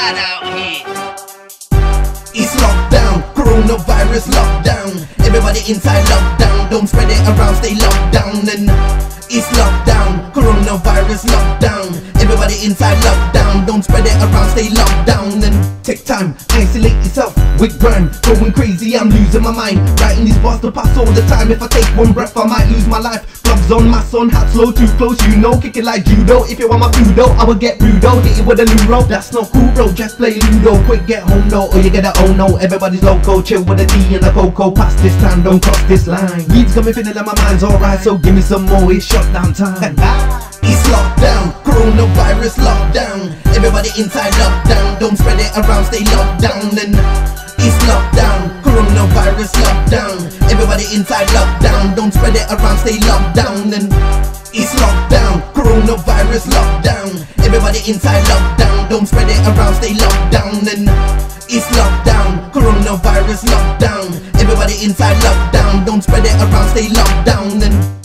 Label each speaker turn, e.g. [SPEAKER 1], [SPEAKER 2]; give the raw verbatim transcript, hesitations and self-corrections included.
[SPEAKER 1] bad out here.
[SPEAKER 2] It's lockdown, coronavirus lockdown. Everybody inside lockdown, don't spread it around, stay locked down. And it's lockdown, coronavirus lockdown. Everybody inside lockdown, don't spread it around, stay locked down. And take time, isolate yourself with burn. Going crazy, I'm losing my mind. Writing these bars to pass all the time. If I take one breath, I might lose my life. Gloves on, mask on, hat slow, too close, you know. Kick it like judo. If you want my Pluto, I will get Pluto. Hit it with a Luro, that's not cool, bro. Just play Ludo. Quick, get home, no, or you get a oh no. Everybody's loco, chill with a D and a cocoa. Pass this time, don't cross this line. Weed's got me feeling like my mind's alright, so give me some more. It's shutdown time. It's lockdown, coronavirus lockdown. Everybody inside lockdown, don't spread it around, stay locked down. And it's lockdown, coronavirus lockdown. Everybody inside lockdown, don't spread it around, stay locked down. And it's lockdown, coronavirus lockdown. Everybody inside lockdown, don't spread it around, stay locked down. And it's lockdown, coronavirus lockdown. Everybody inside lockdown, don't spread it around, stay locked down. And